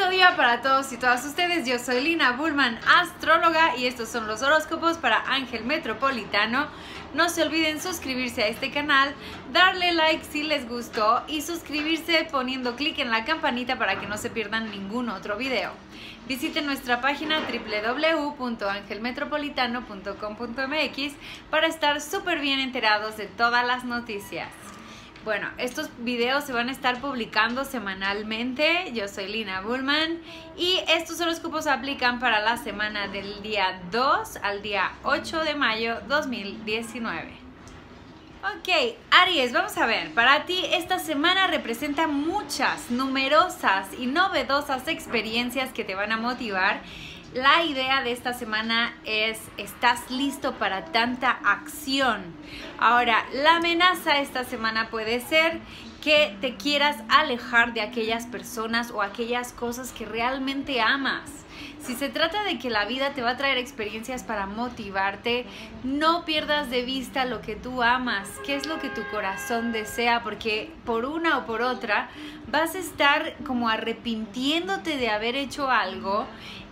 día para todos y todas ustedes. Yo soy Lina Bullman, astróloga, y estos son los horóscopos para Ángel Metropolitano. No se olviden suscribirse a este canal, darle like si les gustó y suscribirse poniendo clic en la campanita para que no se pierdan ningún otro video. Visiten nuestra página www.angelmetropolitano.com.mx para estar súper bien enterados de todas las noticias. Bueno, estos videos se van a estar publicando semanalmente. Yo soy Lina Bullman y estos horóscopos aplican para la semana del día 2 al día 8 de mayo 2019. Ok, Aries, vamos a ver, para ti esta semana representa muchas, numerosas y novedosas experiencias que te van a motivar. La idea de esta semana es, ¿estás listo para tanta acción? Ahora, la amenaza esta semana puede ser que te quieras alejar de aquellas personas o aquellas cosas que realmente amas. Si se trata de que la vida te va a traer experiencias para motivarte, no pierdas de vista lo que tú amas, qué es lo que tu corazón desea, porque por una o por otra vas a estar como arrepintiéndote de haber hecho algo,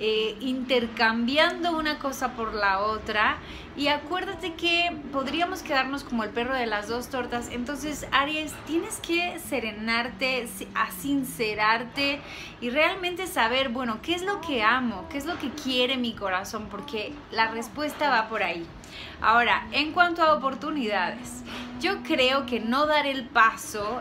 intercambiando una cosa por la otra. Y acuérdate que podríamos quedarnos como el perro de las dos tortas. Entonces, Aries, tienes que serenarte, sincerarte y realmente saber, bueno, ¿qué es lo que amo? ¿Qué es lo que quiere mi corazón? Porque la respuesta va por ahí. Ahora, en cuanto a oportunidades, yo creo que no dar el paso,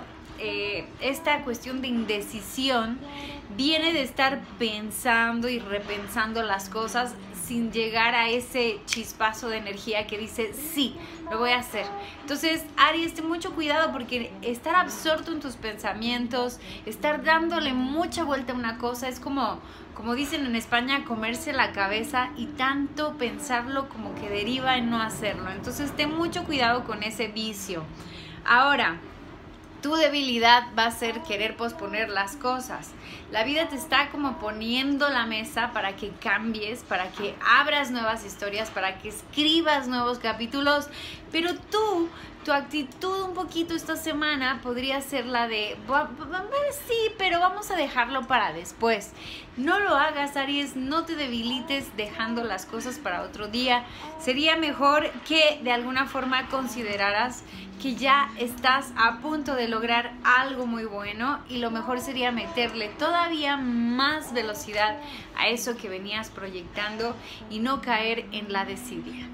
esta cuestión de indecisión, viene de estar pensando y repensando las cosas sin llegar a ese chispazo de energía que dice, sí, lo voy a hacer. Entonces, Aries, ten mucho cuidado porque estar absorto en tus pensamientos, estar dándole mucha vuelta a una cosa, es como dicen en España, comerse la cabeza, y tanto pensarlo como que deriva en no hacerlo. Entonces, ten mucho cuidado con ese vicio. Ahora, tu debilidad va a ser querer posponer las cosas. La vida te está como poniendo la mesa para que cambies, para que abras nuevas historias, para que escribas nuevos capítulos, pero tu actitud un poquito esta semana podría ser la de, sí, pero vamos a dejarlo para después. No lo hagas, Aries, no te debilites dejando las cosas para otro día. Sería mejor que de alguna forma consideraras que ya estás a punto de lograr algo muy bueno, y lo mejor sería meterle todavía más velocidad a eso que venías proyectando y no caer en la desidia.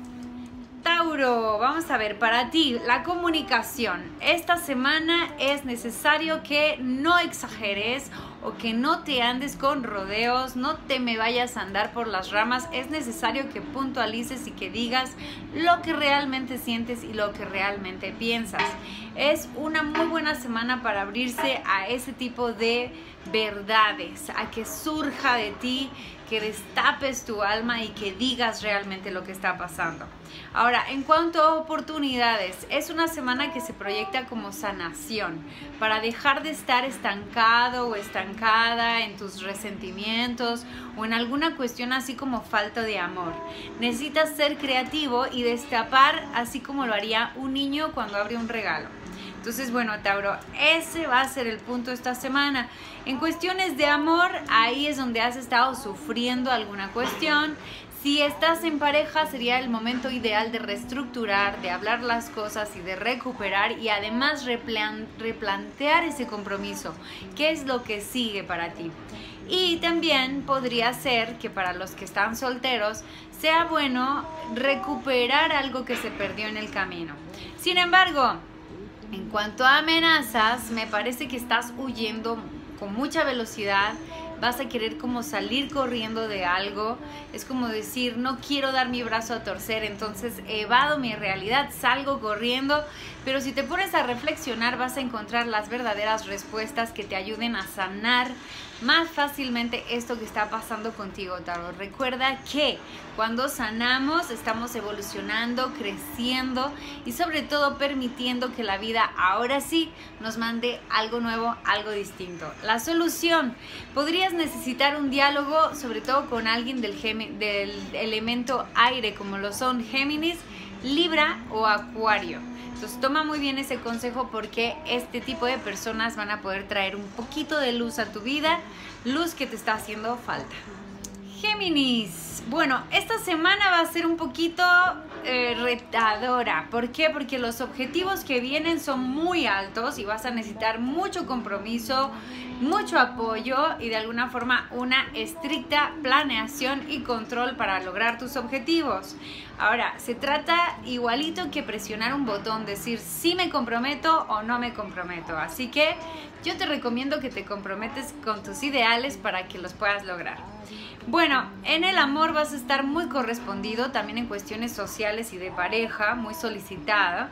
Tauro, vamos a ver, para ti la comunicación. Esta semana es necesario que no exageres o que no te andes con rodeos, no te me vayas a andar por las ramas. Es necesario que puntualices y que digas lo que realmente sientes y lo que realmente piensas. Es una muy buena semana para abrirse a ese tipo de verdades, a que surja de ti, que destapes tu alma y que digas realmente lo que está pasando. Ahora, en cuanto a oportunidades, es una semana que se proyecta como sanación, para dejar de estar estancado o estancada en tus resentimientos o en alguna cuestión así como falta de amor. Necesitas ser creativo y destapar así como lo haría un niño cuando abre un regalo. Entonces, bueno, Tauro, ese va a ser el punto esta semana. En cuestiones de amor, ahí es donde has estado sufriendo alguna cuestión. Si estás en pareja, sería el momento ideal de reestructurar, de hablar las cosas y de recuperar, y además replantear ese compromiso. ¿Qué es lo que sigue para ti? Y también podría ser que para los que están solteros sea bueno recuperar algo que se perdió en el camino. Sin embargo, en cuanto a amenazas, me parece que estás huyendo con mucha velocidad. Vas a querer como salir corriendo de algo. Es como decir, no quiero dar mi brazo a torcer, entonces evado mi realidad, salgo corriendo. Pero si te pones a reflexionar, vas a encontrar las verdaderas respuestas que te ayuden a sanar más fácilmente esto que está pasando contigo, Tauro. Recuerda que cuando sanamos estamos evolucionando, creciendo y sobre todo permitiendo que la vida ahora sí nos mande algo nuevo, algo distinto. La solución: podrías necesitar un diálogo, sobre todo con alguien del elemento aire, como lo son Géminis, Libra o Acuario. Entonces toma muy bien ese consejo porque este tipo de personas van a poder traer un poquito de luz a tu vida, luz que te está haciendo falta. Géminis, bueno, esta semana va a ser un poquito retadora. ¿Por qué? Porque los objetivos que vienen son muy altos y vas a necesitar mucho compromiso, mucho apoyo y de alguna forma una estricta planeación y control para lograr tus objetivos. Ahora, se trata igualito que presionar un botón, decir si me comprometo o no me comprometo. Así que yo te recomiendo que te comprometes con tus ideales para que los puedas lograr. Bueno, en el amor vas a estar muy correspondido, también en cuestiones sociales y de pareja, muy solicitada.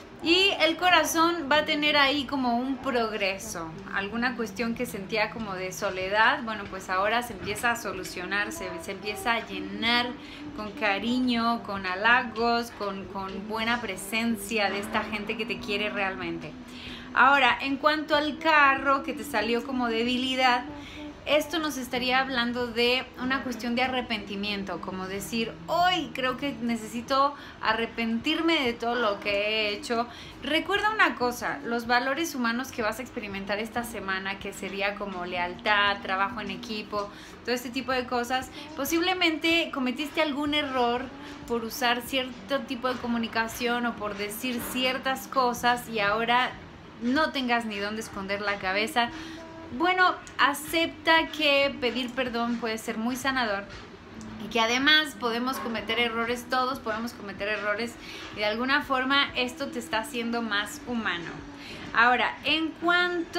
Y el corazón va a tener ahí como un progreso, alguna cuestión que sentía como de soledad, bueno, pues ahora se empieza a solucionar, se empieza a llenar con cariño, con halagos, con buena presencia de esta gente que te quiere realmente. Ahora, en cuanto al carro que te salió como debilidad, esto nos estaría hablando de una cuestión de arrepentimiento, como decir, hoy creo que necesito arrepentirme de todo lo que he hecho. Recuerda una cosa, los valores humanos que vas a experimentar esta semana, que sería como lealtad, trabajo en equipo, todo este tipo de cosas, posiblemente cometiste algún error por usar cierto tipo de comunicación o por decir ciertas cosas y ahora no tengas ni dónde esconder la cabeza. Bueno, acepta que pedir perdón puede ser muy sanador y que además podemos cometer errores, todos podemos cometer errores y de alguna forma esto te está haciendo más humano. Ahora, en cuanto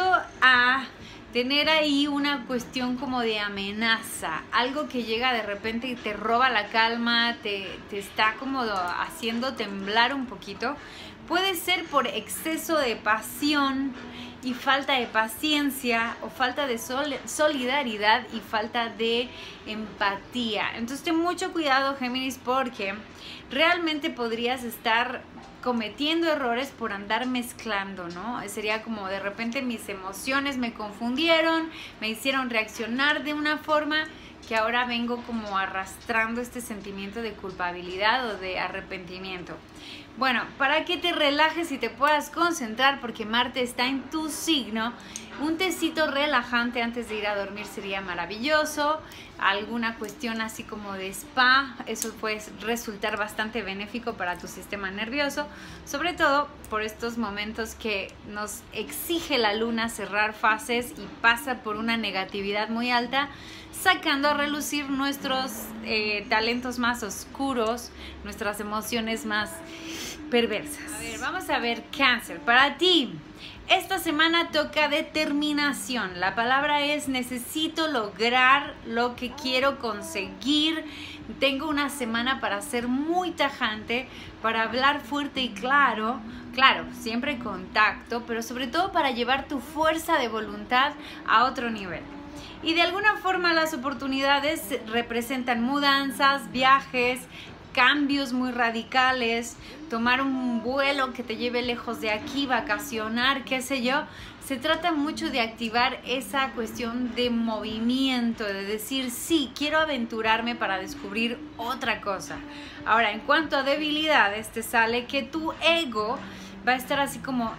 a tener ahí una cuestión como de amenaza, algo que llega de repente y te roba la calma, te está como haciendo temblar un poquito, puede ser por exceso de pasión y falta de paciencia o falta de solidaridad y falta de empatía. Entonces ten mucho cuidado, Géminis, porque realmente podrías estar cometiendo errores por andar mezclando, ¿no? Sería como de repente mis emociones me confundieron, me hicieron reaccionar de una forma que ahora vengo como arrastrando este sentimiento de culpabilidad o de arrepentimiento. Bueno, para que te relajes y te puedas concentrar, porque Marte está en tu signo, un tecito relajante antes de ir a dormir sería maravilloso. Alguna cuestión así como de spa, eso puede resultar bastante benéfico para tu sistema nervioso, sobre todo por estos momentos que nos exige la luna cerrar fases y pasa por una negatividad muy alta, sacando a relucir nuestros talentos más oscuros, nuestras emociones más perversas. A ver, vamos a ver Cáncer. Para ti, esta semana toca determinación. La palabra es necesito lograr lo que quiero conseguir. Tengo una semana para ser muy tajante, para hablar fuerte y claro. Claro, siempre con tacto, pero sobre todo para llevar tu fuerza de voluntad a otro nivel. Y de alguna forma las oportunidades representan mudanzas, viajes, cambios muy radicales, tomar un vuelo que te lleve lejos de aquí, vacacionar, qué sé yo. Se trata mucho de activar esa cuestión de movimiento, de decir, sí, quiero aventurarme para descubrir otra cosa. Ahora, en cuanto a debilidades, te sale que tu ego va a estar así como,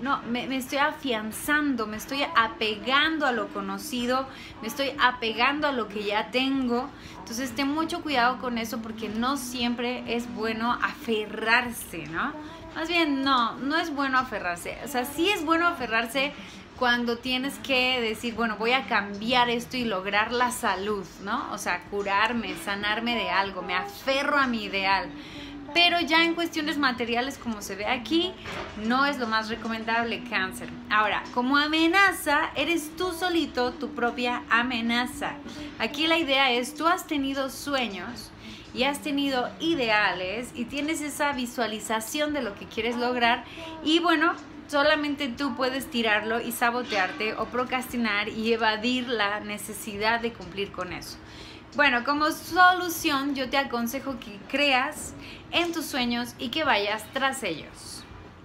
me estoy afianzando, me estoy apegando a lo conocido, me estoy apegando a lo que ya tengo. Entonces, ten mucho cuidado con eso porque no siempre es bueno aferrarse, ¿no? Más bien, no es bueno aferrarse. O sea, sí es bueno aferrarse cuando tienes que decir, bueno, voy a cambiar esto y lograr la salud, ¿no? O sea, curarme, sanarme de algo, me aferro a mi ideal. Pero ya en cuestiones materiales, como se ve aquí, no es lo más recomendable, Cáncer. Ahora, como amenaza, eres tú solito tu propia amenaza. Aquí la idea es, tú has tenido sueños y has tenido ideales y tienes esa visualización de lo que quieres lograr y bueno, solamente tú puedes tirarlo y sabotearte o procrastinar y evadir la necesidad de cumplir con eso. Bueno, como solución yo te aconsejo que creas en tus sueños y que vayas tras ellos.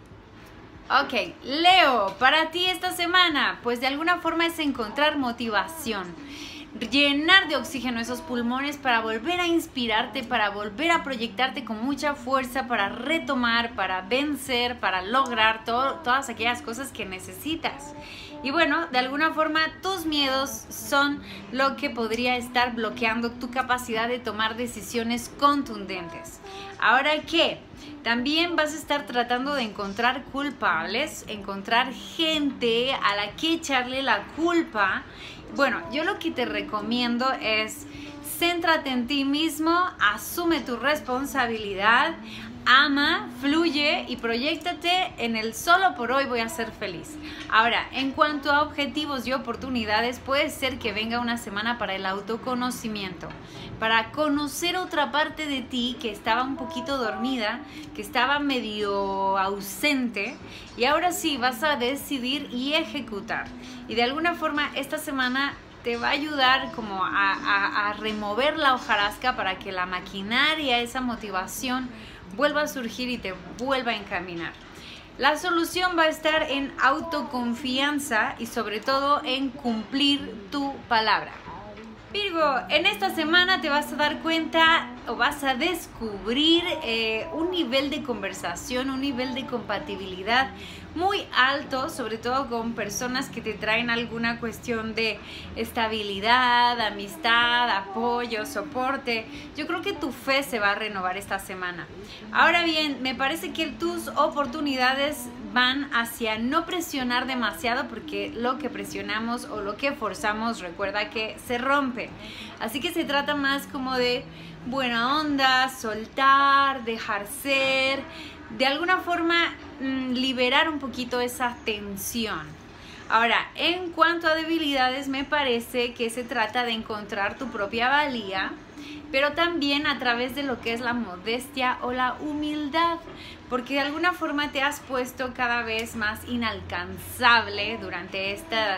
Ok, Leo, para ti esta semana, pues de alguna forma es encontrar motivación. llenar de oxígeno esos pulmones para volver a inspirarte, para volver a proyectarte con mucha fuerza, para retomar, para vencer, para lograr todas aquellas cosas que necesitas. Y bueno, de alguna forma tus miedos son lo que podría estar bloqueando tu capacidad de tomar decisiones contundentes. Ahora, ¿qué? También vas a estar tratando de encontrar culpables, encontrar gente a la que echarle la culpa. Bueno, yo lo que te recomiendo es céntrate en ti mismo, asume tu responsabilidad, ama, fluye y proyéctate en el solo por hoy voy a ser feliz. Ahora, en cuanto a objetivos y oportunidades, puede ser que venga una semana para el autoconocimiento, para conocer otra parte de ti que estaba un poquito dormida, que estaba medio ausente, y ahora sí vas a decidir y ejecutar. Y de alguna forma esta semana te va a ayudar como a remover la hojarasca para que la maquinaria, esa motivación vuelva a surgir y te vuelva a encaminar. La solución va a estar en autoconfianza y sobre todo en cumplir tu palabra. Virgo, en esta semana te vas a dar cuenta o vas a descubrir un nivel de conversación, un nivel de compatibilidad muy alto, sobre todo con personas que te traen alguna cuestión de estabilidad, amistad, apoyo, soporte. Yo creo que tu fe se va a renovar esta semana. Ahora bien, me parece que tus oportunidades van hacia no presionar demasiado, porque lo que presionamos o lo que forzamos, recuerda que se rompe. Así que se trata más como de buena onda, soltar, dejar ser, de alguna forma liberar un poquito esa tensión. Ahora, en cuanto a debilidades, me parece que se trata de encontrar tu propia valía, pero también a través de lo que es la modestia o la humildad, porque de alguna forma te has puesto cada vez más inalcanzable durante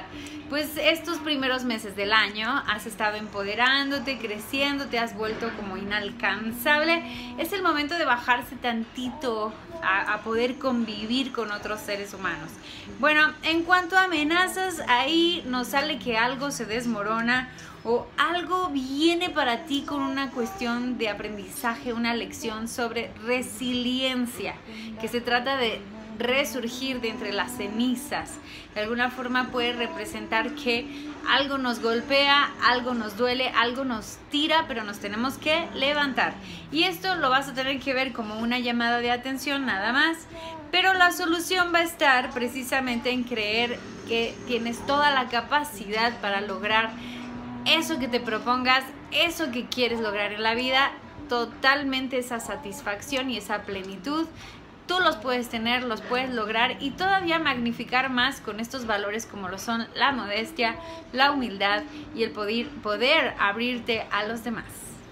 estos primeros meses del año. Has estado empoderándote, creciendo, te has vuelto como inalcanzable. Es el momento de bajarse tantito a poder convivir con otros seres humanos. Bueno, en cuanto a amenazas, ahí nos sale que algo se desmorona o algo viene para ti con una cuestión de aprendizaje, una lección sobre resiliencia, que se trata de resurgir de entre las cenizas. De alguna forma puede representar que algo nos golpea, algo nos duele, algo nos tira, pero nos tenemos que levantar. Y esto lo vas a tener que ver como una llamada de atención nada más, pero la solución va a estar precisamente en creer que tienes toda la capacidad para lograr eso que te propongas, eso que quieres lograr en la vida, totalmente esa satisfacción y esa plenitud. Tú los puedes tener, los puedes lograr y todavía magnificar más con estos valores como lo son la modestia, la humildad y el poder abrirte a los demás.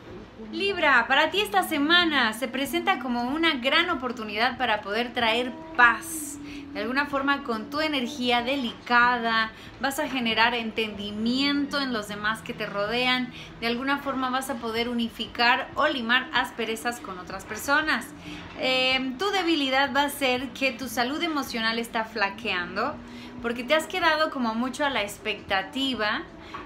Libra, para ti esta semana se presenta como una gran oportunidad para poder traer paz. De alguna forma, con tu energía delicada, vas a generar entendimiento en los demás que te rodean. De alguna forma vas a poder unificar o limar asperezas con otras personas. Tu debilidad va a ser que tu salud emocional está flaqueando, porque te has quedado como mucho a la expectativa,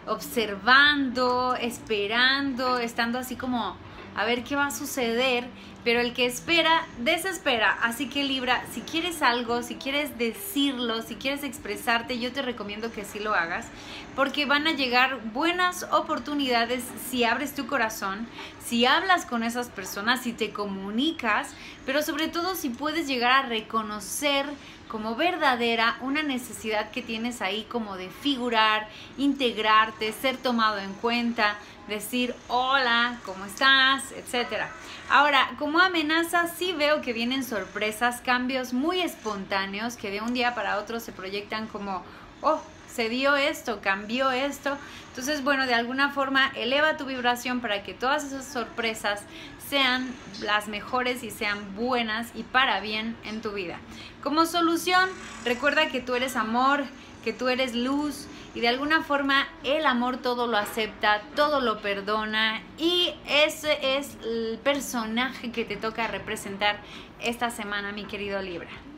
observando, esperando, estando así como a ver qué va a suceder, pero el que espera, desespera. Así que Libra, si quieres algo, si quieres decirlo, si quieres expresarte, yo te recomiendo que sí lo hagas, porque van a llegar buenas oportunidades si abres tu corazón, si hablas con esas personas, si te comunicas, pero sobre todo si puedes llegar a reconocer como verdadera una necesidad que tienes ahí, como de figurar, integrarte, ser tomado en cuenta, decir hola, ¿cómo estás?, etcétera. Ahora, como amenaza, sí veo que vienen sorpresas, cambios muy espontáneos que de un día para otro se proyectan como, oh, se dio esto, cambió esto. Entonces, bueno, de alguna forma eleva tu vibración para que todas esas sorpresas sean las mejores y sean buenas y para bien en tu vida. Como solución, recuerda que tú eres amor, que tú eres luz, y de alguna forma el amor todo lo acepta, todo lo perdona, y ese es el personaje que te toca representar esta semana, mi querido Libra.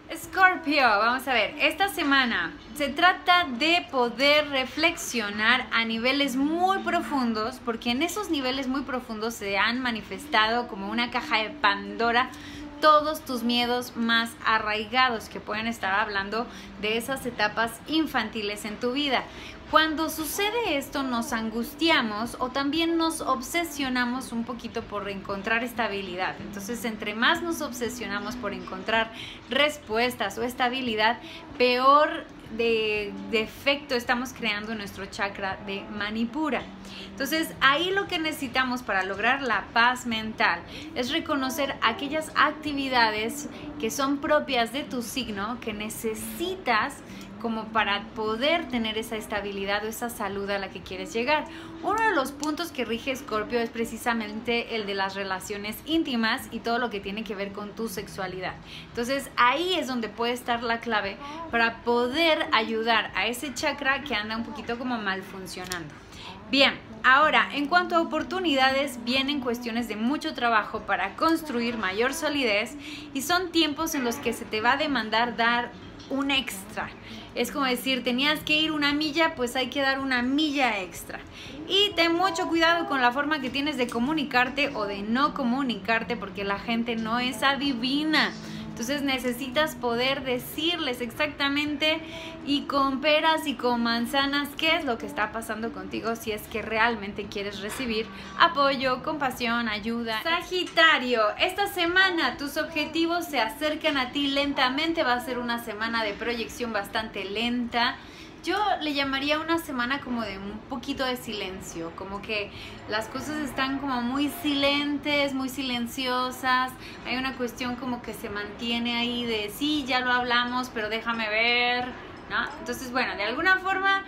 Escorpio, vamos a ver, esta semana se trata de poder reflexionar a niveles muy profundos, porque en esos niveles muy profundos se han manifestado como una caja de Pandora todos tus miedos más arraigados, que pueden estar hablando de esas etapas infantiles en tu vida. Cuando sucede esto nos angustiamos o también nos obsesionamos un poquito por encontrar estabilidad. Entonces, entre más nos obsesionamos por encontrar respuestas o estabilidad, peor de efecto estamos creando nuestro chakra de Manipura. Entonces, ahí lo que necesitamos para lograr la paz mental es reconocer aquellas actividades que son propias de tu signo, que necesitas como para poder tener esa estabilidad o esa salud a la que quieres llegar. Uno de los puntos que rige Escorpio es precisamente el de las relaciones íntimas y todo lo que tiene que ver con tu sexualidad. Entonces ahí es donde puede estar la clave para poder ayudar a ese chakra que anda un poquito como mal funcionando. Bien, ahora en cuanto a oportunidades, vienen cuestiones de mucho trabajo para construir mayor solidez y son tiempos en los que se te va a demandar dar un extra. Es como decir, tenías que ir una milla, pues hay que dar una milla extra. Y ten mucho cuidado con la forma que tienes de comunicarte o de no comunicarte, porque la gente no es adivina. Entonces necesitas poder decirles exactamente y con peras y con manzanas qué es lo que está pasando contigo si es que realmente quieres recibir apoyo, compasión, ayuda. Sagitario, esta semana tus objetivos se acercan a ti lentamente, va a ser una semana de proyección bastante lenta. Yo le llamaría una semana como de un poquito de silencio, como que las cosas están como muy silentes, muy silenciosas. Hay una cuestión como que se mantiene ahí de sí, ya lo hablamos, pero déjame ver, ¿no? Entonces, bueno, de alguna forma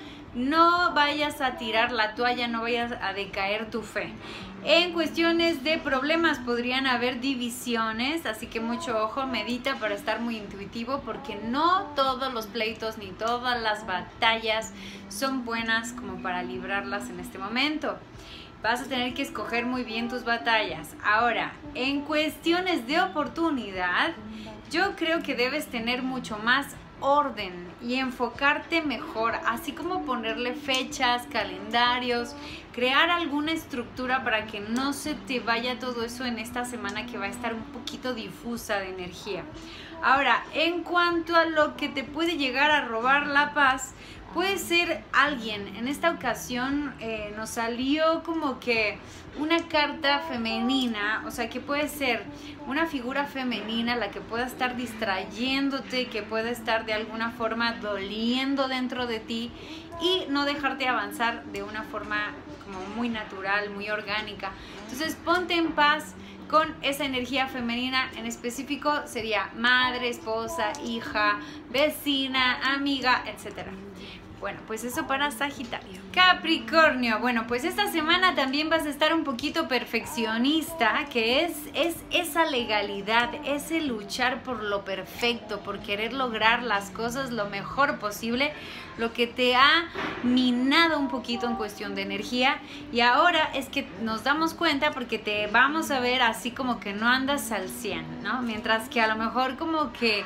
no vayas a tirar la toalla, no vayas a decaer tu fe. En cuestiones de problemas podrían haber divisiones, así que mucho ojo, medita para estar muy intuitivo, porque no todos los pleitos ni todas las batallas son buenas como para librarlas en este momento. Vas a tener que escoger muy bien tus batallas. Ahora, en cuestiones de oportunidad, yo creo que debes tener mucho más orden y enfocarte mejor, así como ponerle fechas, calendarios, crear alguna estructura para que no se te vaya todo eso en esta semana que va a estar un poquito difusa de energía. Ahora, en cuanto a lo que te puede llegar a robar la paz, puede ser alguien. En esta ocasión nos salió como que una carta femenina, o sea que puede ser una figura femenina la que pueda estar distrayéndote, que pueda estar de alguna forma doliendo dentro de ti y no dejarte avanzar de una forma como muy natural, muy orgánica. Entonces ponte en paz con esa energía femenina, en específico sería madre, esposa, hija, vecina, amiga, etcétera. Bueno, pues eso para Sagitario. Capricornio, bueno, pues esta semana también vas a estar un poquito perfeccionista, que es esa legalidad, ese luchar por lo perfecto, por querer lograr las cosas lo mejor posible, lo que te ha minado un poquito en cuestión de energía. Y ahora es que nos damos cuenta porque te vamos a ver así como que no andas al 100, ¿no? Mientras que a lo mejor como que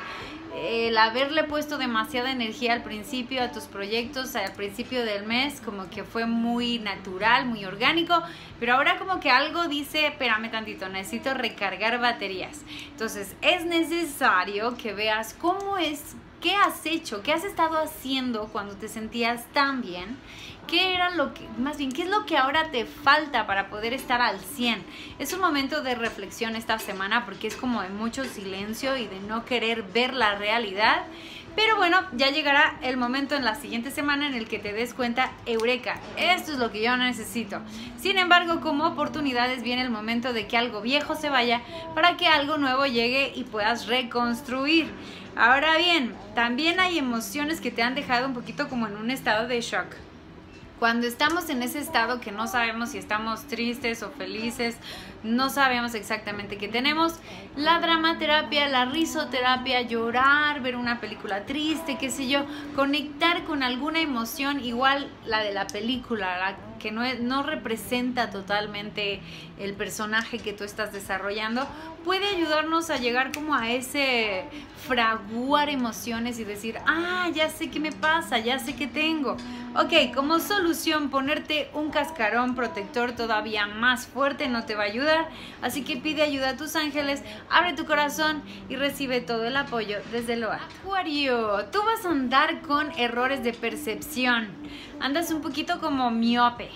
el haberle puesto demasiada energía al principio a tus proyectos, al principio del mes, como que fue muy natural, muy orgánico, pero ahora como que algo dice, espérame tantito, necesito recargar baterías. Entonces es necesario que veas cómo es, qué has hecho, qué has estado haciendo cuando te sentías tan bien, qué era lo que, más bien, qué es lo que ahora te falta para poder estar al 100. Es un momento de reflexión esta semana porque es como de mucho silencio y de no querer ver la realidad. Pero bueno, ya llegará el momento en la siguiente semana en el que te des cuenta, eureka, esto es lo que yo necesito. Sin embargo, como oportunidades viene el momento de que algo viejo se vaya para que algo nuevo llegue y puedas reconstruir. Ahora bien, también hay emociones que te han dejado un poquito como en un estado de shock. Cuando estamos en ese estado que no sabemos si estamos tristes o felices, no sabemos exactamente qué tenemos, la dramaterapia, la risoterapia, llorar, ver una película triste, qué sé yo, conectar con alguna emoción igual la de la película, la que no representa totalmente el personaje que tú estás desarrollando, puede ayudarnos a llegar como a ese fraguar emociones y decir, ah, ya sé qué me pasa, ya sé qué tengo. Ok, como solución, ponerte un cascarón protector todavía más fuerte no te va a ayudar, así que pide ayuda a tus ángeles, abre tu corazón y recibe todo el apoyo desde lo alto. Acuario, tú vas a andar con errores de percepción, andas un poquito como miope.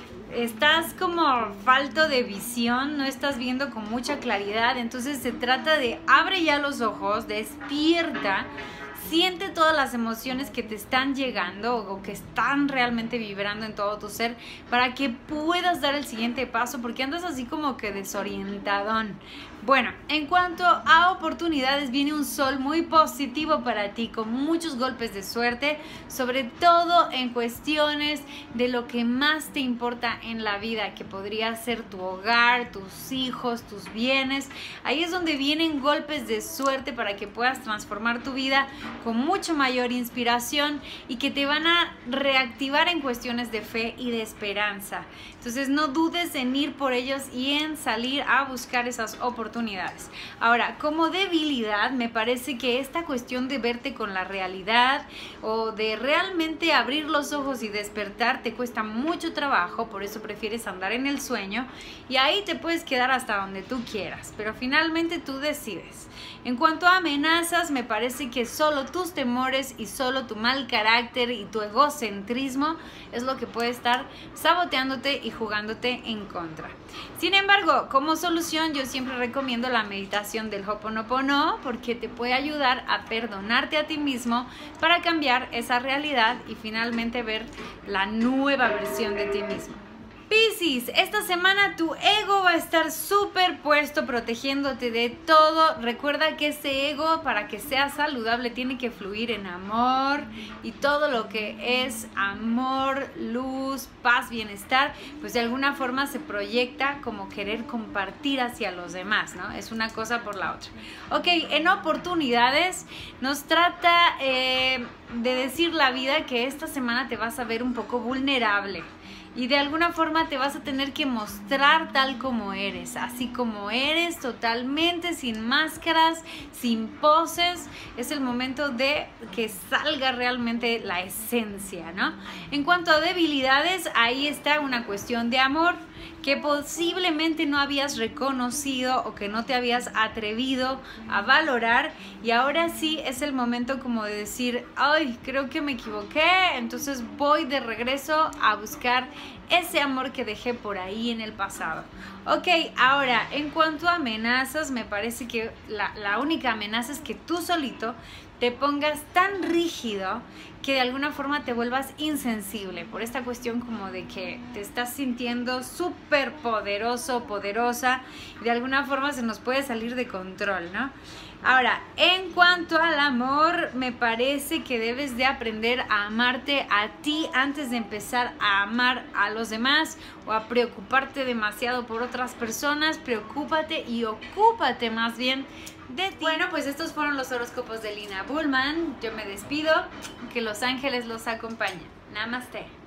Estás como falto de visión, no estás viendo con mucha claridad, entonces se trata de abre ya los ojos, despierta, siente todas las emociones que te están llegando o que están realmente vibrando en todo tu ser para que puedas dar el siguiente paso, porque andas así como que desorientadón. Bueno, en cuanto a oportunidades, viene un sol muy positivo para ti, con muchos golpes de suerte, sobre todo en cuestiones de lo que más te importa en la vida, que podría ser tu hogar, tus hijos, tus bienes. Ahí es donde vienen golpes de suerte para que puedas transformar tu vida con mucho mayor inspiración y que te van a reactivar en cuestiones de fe y de esperanza. Entonces no dudes en ir por ellos y en salir a buscar esas oportunidades. Ahora, como debilidad, me parece que esta cuestión de verte con la realidad o de realmente abrir los ojos y despertar te cuesta mucho trabajo, por eso prefieres andar en el sueño y ahí te puedes quedar hasta donde tú quieras, pero finalmente tú decides. En cuanto a amenazas, me parece que solo tus temores y solo tu mal carácter y tu egocentrismo es lo que puede estar saboteándote y jugándote en contra. Sin embargo, como solución yo siempre recomiendo la meditación del Ho'oponopono porque te puede ayudar a perdonarte a ti mismo para cambiar esa realidad y finalmente ver la nueva versión de ti mismo. Piscis, esta semana tu ego va a estar súper puesto protegiéndote de todo. Recuerda que ese ego, para que sea saludable, tiene que fluir en amor y todo lo que es amor, luz, paz, bienestar, pues de alguna forma se proyecta como querer compartir hacia los demás, ¿no? Es una cosa por la otra. Ok, en oportunidades nos trata de decir la vida que esta semana te vas a ver un poco vulnerable. Y de alguna forma te vas a tener que mostrar tal como eres, así como eres, totalmente sin máscaras, sin poses. Es el momento de que salga realmente la esencia, ¿no? En cuanto a debilidades, ahí está una cuestión de amor que posiblemente no habías reconocido o que no te habías atrevido a valorar, y ahora sí es el momento como de decir, ay, creo que me equivoqué, entonces voy de regreso a buscar ese amor que dejé por ahí en el pasado. Ok, ahora en cuanto a amenazas, me parece que la única amenaza es que tú solito te pongas tan rígido que de alguna forma te vuelvas insensible por esta cuestión como de que te estás sintiendo súper poderoso, poderosa, y de alguna forma se nos puede salir de control, ¿no? Ahora, en cuanto al amor, me parece que debes de aprender a amarte a ti antes de empezar a amar a los demás o a preocuparte demasiado por otras personas. Preocúpate y ocúpate más bien de ti. Bueno, pues estos fueron los horóscopos de Lina Bullman. Yo me despido, que los ángeles los acompañen. Namaste.